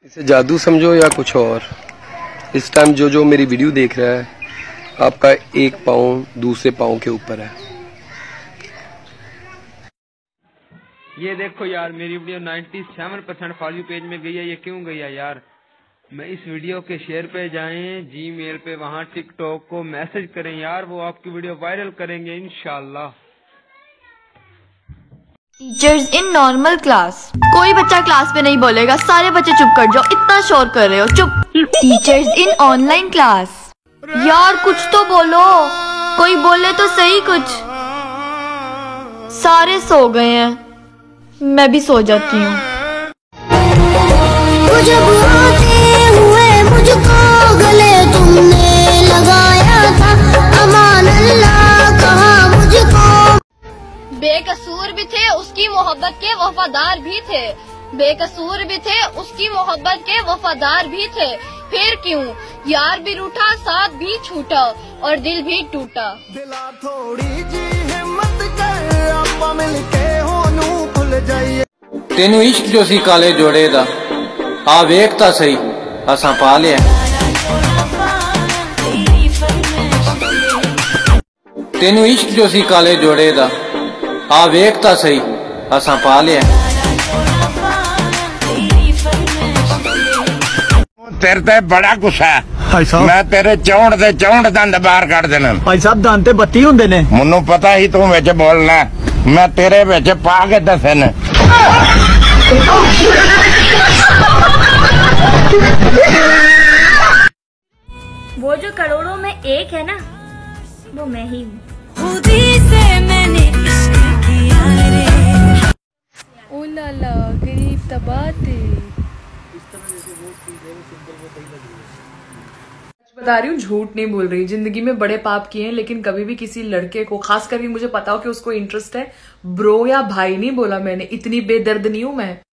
इसे जादू समझो या कुछ और। इस टाइम जो मेरी वीडियो देख रहा है, आपका एक पाँव दूसरे पाँव के ऊपर है। ये देखो यार, मेरी वीडियो 97% फॉर यू पेज में गई है। ये क्यों गई है यार? मैं इस वीडियो के शेयर पे जाएं, जीमेल पे, वहां टिकटॉक को मैसेज करें यार, वो आपकी वीडियो वायरल करेंगे इंशाल्लाह। Teachers in normal class. कोई बच्चा क्लास में नहीं बोलेगा, सारे बच्चे चुप कर जाओ, इतना शोर कर रहे हो, चुप। Teachers in online class. यार कुछ तो बोलो, कोई बोले तो सही कुछ। सारे सो गए हैं, मैं भी सो जाती हूँ। जब आते हुए मुझको गले तुमने लगाया था, अमान अल्लाह कहा मुझको। बेकसूर भी थे, उसकी मोहब्बत के वफादार भी थे। बेकसूर भी थे, उसकी मोहब्बत के वफादार भी थे। फिर क्यों यार भी रूठा, साथ भी छूटा और दिल भी टूटा। दिला थोड़ी जी हिम्मत कर, आपा मिलके होनू भुल जाइए। तेनू इश्क जो सी काले जोड़े दा, आ वेखता सही असां पा लिया। तेनू इश्क जो सी काले जोड़े दा, आ वेखता सही असां पा लिया। तेरे ते बड़ा गुस्सा है मैं तेरे 64 दे 64 दंद बाहर कट देना। भाई साहब दंद ते 32 हुंदे ने। मैनू पता ही तू विच बोलना, मैं तेरे विच पा के दसन। वो जो करोड़ों में एक है ना, वो मैं ही हूँ। खुदी से मैंने इश्क किया रे। ओ लाला गरीब तबाते। बता रही हूँ, झूठ नहीं बोल रही। जिंदगी में बड़े पाप किए हैं, लेकिन कभी भी किसी लड़के को, खास करके मुझे पता हो कि उसको इंटरेस्ट है, ब्रो या भाई नहीं बोला मैंने। इतनी बेदर्द नहीं हूं मैं।